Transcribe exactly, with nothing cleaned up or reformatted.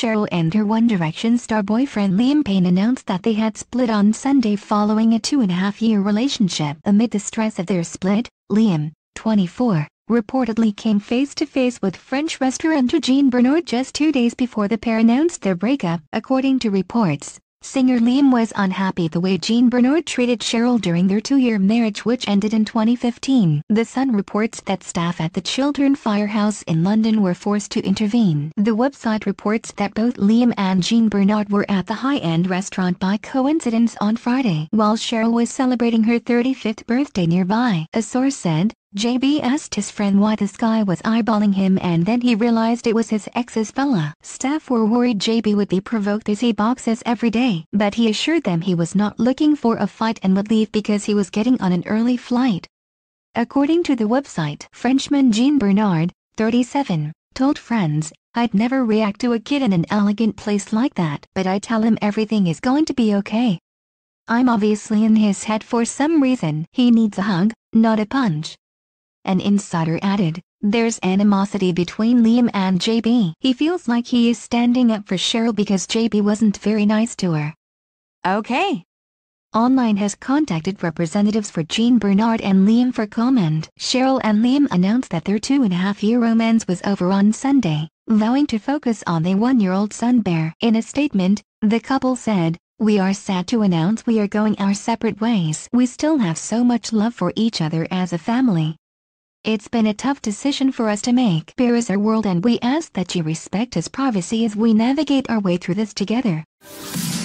Cheryl and her One Direction star boyfriend Liam Payne announced that they had split on Sunday following a two-and-a-half-year relationship. Amid the stress of their split, Liam, twenty-four, reportedly came face-to-face with French restaurateur Jean Bernard just two days before the pair announced their breakup. According to reports, singer Liam was unhappy the way Jean Bernard treated Cheryl during their two-year marriage, which ended in twenty fifteen. The Sun reports that staff at the Chiltern Firehouse in London were forced to intervene. The website reports that both Liam and Jean Bernard were at the high-end restaurant by coincidence on Friday, while Cheryl was celebrating her thirty-fifth birthday nearby. A source said, J B asked his friend why this guy was eyeballing him, and then he realized it was his ex's fella. Staff were worried J B would be provoked as he boxes every day, but he assured them he was not looking for a fight and would leave because he was getting on an early flight. According to the website, Frenchman Jean Bernard, thirty-seven, told friends, "I'd never react to a kid in an elegant place like that, but I tell him everything is going to be okay. I'm obviously in his head for some reason. He needs a hug, not a punch." An insider added, "There's animosity between Liam and J B. He feels like he is standing up for Cheryl because J B wasn't very nice to her." Okay. Online has contacted representatives for Jean Bernard and Liam for comment. Cheryl and Liam announced that their two-and-a-half-year romance was over on Sunday, vowing to focus on their one-year-old son Bear. In a statement, the couple said, "We are sad to announce we are going our separate ways. We still have so much love for each other as a family. It's been a tough decision for us to make. Bear is our world and we ask that you respect his privacy as we navigate our way through this together."